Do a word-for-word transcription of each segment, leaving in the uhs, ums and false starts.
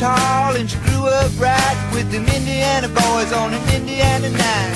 tall and she grew up right with them Indiana boys on an Indiana night.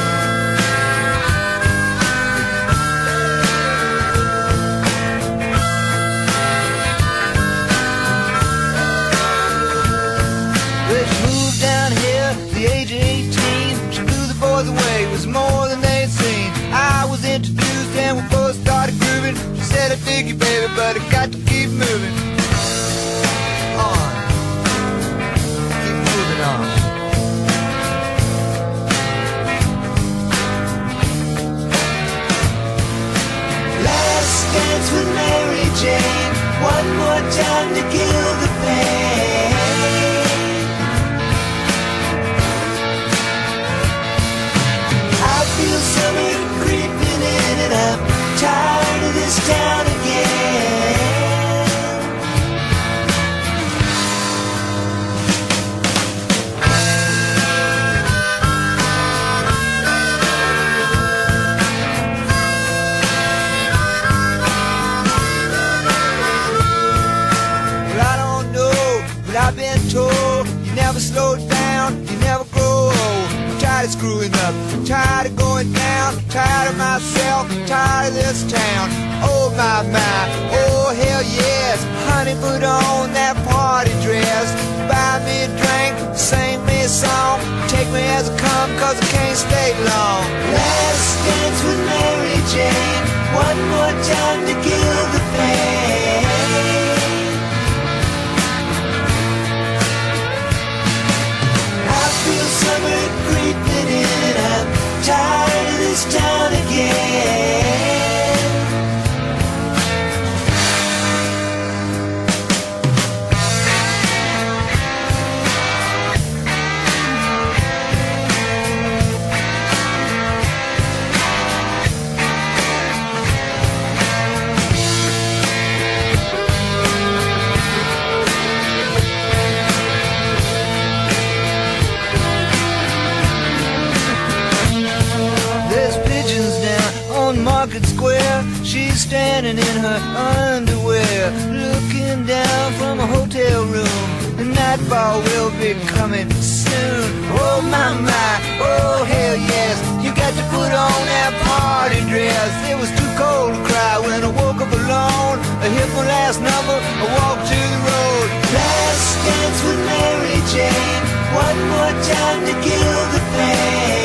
Well, she moved down here at the age of eighteen. She blew the boys away, it was more than they'd seen. I was introduced and we both started grooving. She said, I dig you, baby, but I got to keep moving on. Keep moving on. Last dance with Mary Jane, one more time to kill the pain. I feel summer creeping in and I'm tired of this town again. Well, I don't know, but I've been told you never slow down, you never grow old. I'm tired of screwing up, I'm tired of going down, I'm tired of myself, I'm tired of this town. Oh my, my, oh hell yes. Honey, put on that party dress, buy me a drink, sing me a song, take me as I come cause I can't stay long. Last dance with Mary Jane, one more time to kill the pain. I feel summer creeping in, I'm tired of this town again. Market Square, she's standing in her underwear, looking down from a hotel room. The nightfall will be coming soon. Oh my, my, oh hell yes. You got to put on that party dress. It was too cold to cry when I woke up alone. I hit my last number, I walked to the road. Last dance with Mary Jane, one more time to kill the pain.